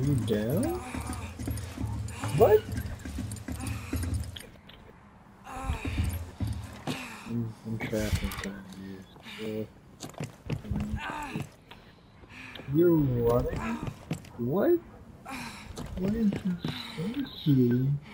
you down? What? I'm trapped inside you. You're running? What? What is this?